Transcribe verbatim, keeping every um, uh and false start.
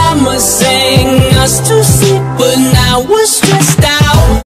mama sang us to sleep, but now we're stressed